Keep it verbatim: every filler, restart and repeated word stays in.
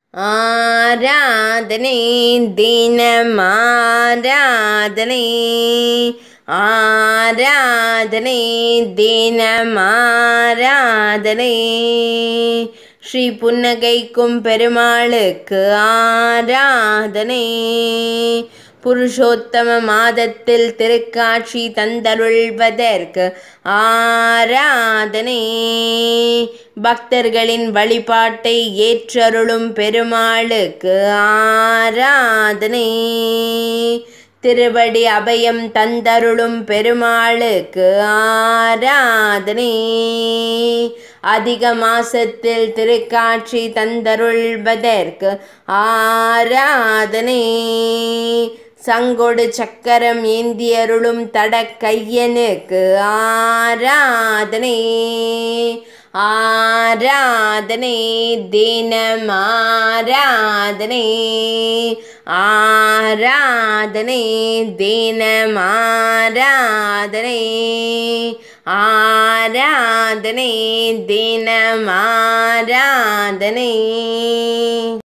ஆராதனை தினம் ஆராதனை ஆராதனை தினம் ஆராதனை ஸ்ரீ புன்னகைக்கும் பெருமாளுக்கு ஆராதனை புருஷோத்தம மாதத்தில் திருக்காட்சி தந்தருள்வதற்கு ஆராதனை பக்தர்களின் வழிபாட்டை ஏற்றருளும் பெருமாளுக்கு ஆராதனை திருவடி அபயம் தந்தருளும் பெருமாளுக்கு ஆராதனை அதிக மாசத்தில் திருக்காட்சி தந்தருள்வதற்கு ஆராதனை சங்கொடு சக்கரம் ஏந்தியருளும் தடக்கையனுக்கு ஆராதனை ஆராதனை தினம் ஆராதனை ஆராதனை தினம் ஆராதனை ஆராதனை தினம் ஆராதனை.